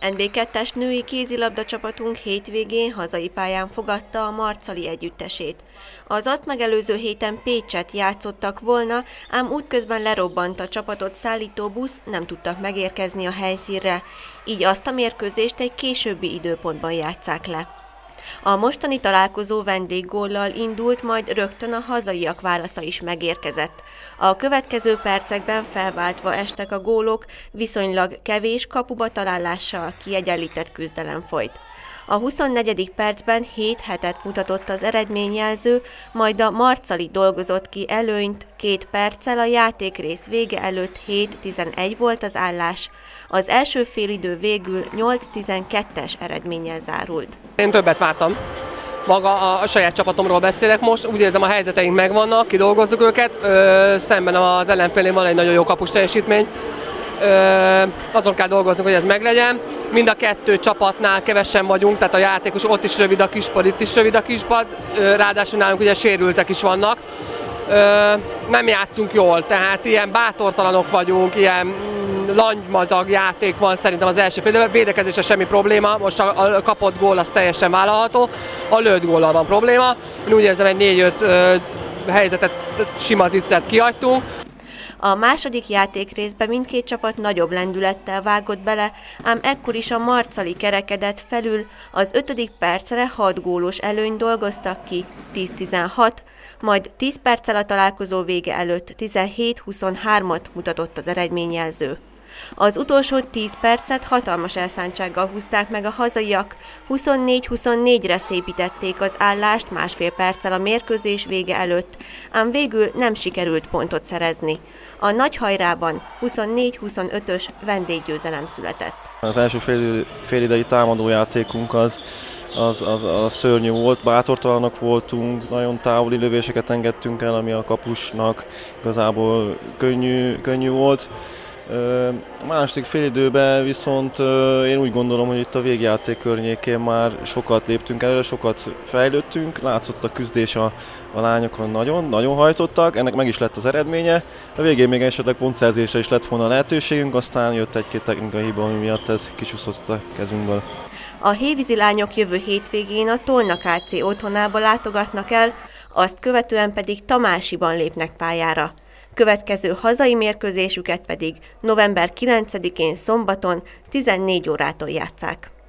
NB2-es női kézilabda csapatunk hétvégén hazai pályán fogadta a marcali együttesét. Az azt megelőző héten Pécset játszottak volna, ám útközben lerobbant a csapatot szállító busz, nem tudtak megérkezni a helyszínre, így azt a mérkőzést egy későbbi időpontban játsszák le. A mostani találkozó vendéggóllal indult, majd rögtön a hazaiak válasza is megérkezett. A következő percekben felváltva estek a gólok, viszonylag kevés kapuba találással kiegyenlített küzdelem folyt. A 24. percben 7 hetet mutatott az eredményjelző, majd a marcali dolgozott ki előnyt, 2 perccel a játékrész vége előtt 7-11 volt az állás. Az első félidő végül 8-12-es eredménnyel zárult. Én többet vártam. Maga a saját csapatomról beszélek most, úgy érzem, a helyzeteink megvannak, kidolgozzuk őket, szemben az ellenfélnél van egy nagyon jó kapus teljesítmény. Azon kell dolgoznunk, hogy ez meglegyen. Mind a kettő csapatnál kevesen vagyunk, tehát a játékos ott is rövid a kispad, itt is rövid a kispad, ráadásul nálunk ugye sérültek is vannak. Nem játszunk jól, tehát ilyen bátortalanok vagyunk, ilyen langymadag játék van szerintem az első fél időben, védekezésre semmi probléma, most a kapott gól az teljesen vállalható, a lőtt góllal van probléma. Én úgy érzem, egy 4-5 helyzetet, sima ziccert kihagytunk. A második játékrészben mindkét csapat nagyobb lendülettel vágott bele, ám ekkor is a marcali kerekedett felül, az 5. percre 6 gólos előnyt dolgoztak ki, 10-16, majd 10 perccel a találkozó vége előtt 17-23-at mutatott az eredményjelző. Az utolsó 10 percet hatalmas elszántsággal húzták meg a hazaiak, 24-24-re szépítették az állást másfél perccel a mérkőzés vége előtt, ám végül nem sikerült pontot szerezni. A nagy hajrában 24-25-ös vendéggyőzelem született. Az első félidei támadójátékunk az szörnyű volt, bátortalanok voltunk, nagyon távoli lövéseket engedtünk el, ami a kapusnak igazából könnyű volt. A második félidőben viszont én úgy gondolom, hogy itt a végjáték környékén már sokat léptünk előre, sokat fejlődtünk, látszott a küzdés a lányokon, nagyon hajtottak, ennek meg is lett az eredménye. A végén még esetleg pontszerzésre is lett volna lehetőségünk, aztán jött egy-két technikai hiba, ami miatt ez kicsúszott a kezünkből. A hévízi lányok jövő hétvégén a Tolna KC otthonába látogatnak el, azt követően pedig Tamásiban lépnek pályára. Következő hazai mérkőzésüket pedig november 9-én szombaton 14 órától játsszák.